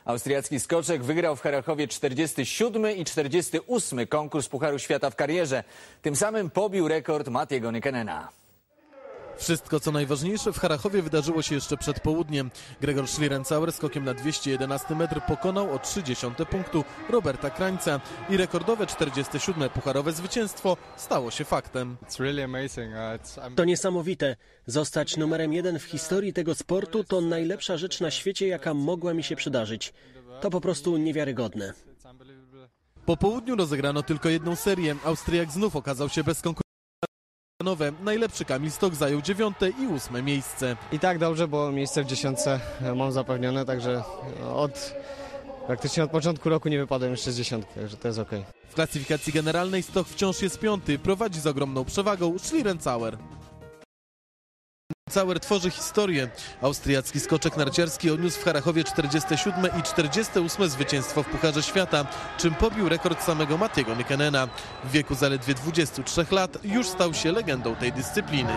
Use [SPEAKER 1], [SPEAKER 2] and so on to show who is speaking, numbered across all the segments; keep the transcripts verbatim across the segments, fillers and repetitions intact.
[SPEAKER 1] Austriacki skoczek wygrał w Charachowie czterdziesty siódmy i czterdziesty ósmy konkurs Pucharu Świata w karierze. Tym samym pobił rekord Mattiego Nykänena.
[SPEAKER 2] Wszystko, co najważniejsze w Charachowie wydarzyło się jeszcze przed południem. Gregor Schlierenzauer skokiem na dwieście jedenasty metr pokonał o trzy dziesiąte punktu Roberta Krańca i rekordowe czterdzieste siódme pucharowe zwycięstwo stało się faktem.
[SPEAKER 3] To niesamowite. Zostać numerem jeden w historii tego sportu to najlepsza rzecz na świecie, jaka mogła mi się przydarzyć. To po prostu niewiarygodne.
[SPEAKER 2] Po południu rozegrano tylko jedną serię. Austriak znów okazał się bez konkurencji. Najlepszy Kamil Stoch zajął dziewiąte i ósme miejsce.
[SPEAKER 4] I tak dobrze, bo miejsce w dziesiątce mam zapewnione, także od praktycznie od początku roku nie wypadłem jeszcze z dziesiątki, także to jest ok.
[SPEAKER 2] W klasyfikacji generalnej Stoch wciąż jest piąty, prowadzi z ogromną przewagą Schlierenzauer. Schlierenzauer tworzy historię. Austriacki skoczek narciarski odniósł w Charachowie czterdzieste siódme i czterdzieste ósme zwycięstwo w Pucharze Świata, czym pobił rekord samego Mattiego Nykänena. W wieku zaledwie dwudziestu trzech lat już stał się legendą tej dyscypliny.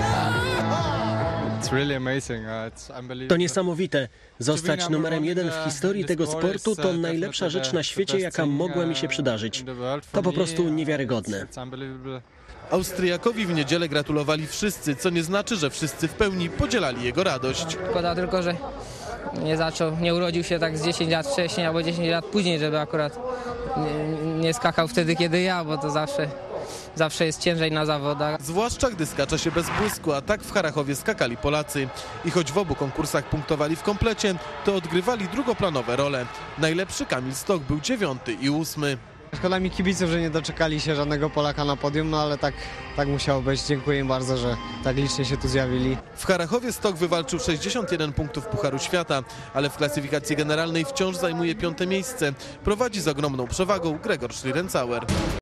[SPEAKER 3] To niesamowite. Zostać numerem jeden w historii tego sportu to najlepsza rzecz na świecie, jaka mogła mi się przydarzyć. To po prostu niewiarygodne.
[SPEAKER 2] Austriakowi w niedzielę gratulowali wszyscy, co nie znaczy, że wszyscy w pełni podzielali jego radość.
[SPEAKER 5] Szkoda tylko, że nie zaczął, nie urodził się tak z dziesięć lat wcześniej albo dziesięć lat później, żeby akurat nie, nie skakał wtedy, kiedy ja, bo to zawsze, zawsze jest ciężej na zawodach.
[SPEAKER 2] Zwłaszcza gdy skacze się bez błysku, a tak w Charachowie skakali Polacy. I choć w obu konkursach punktowali w komplecie, to odgrywali drugoplanowe role. Najlepszy Kamil Stoch był dziewiąty i ósmy.
[SPEAKER 4] Szkoda mi kibiców, że nie doczekali się żadnego Polaka na podium, no ale tak, tak musiało być. Dziękuję im bardzo, że tak licznie się tu zjawili.
[SPEAKER 2] W Charachowie Stoch wywalczył sześćdziesiąt jeden punktów Pucharu Świata, ale w klasyfikacji generalnej wciąż zajmuje piąte miejsce. Prowadzi z ogromną przewagą Gregor Schlierenzauer.